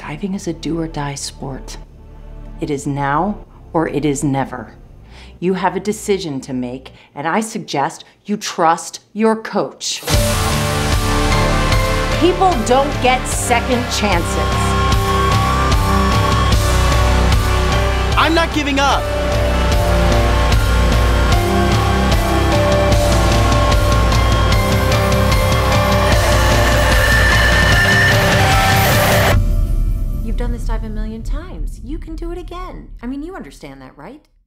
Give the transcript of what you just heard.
Diving is a do-or-die sport. It is now or it is never. You have a decision to make, and I suggest you trust your coach. People don't get second chances. I'm not giving up. You've done this dive a million times. You can do it again. I mean, you understand that, right?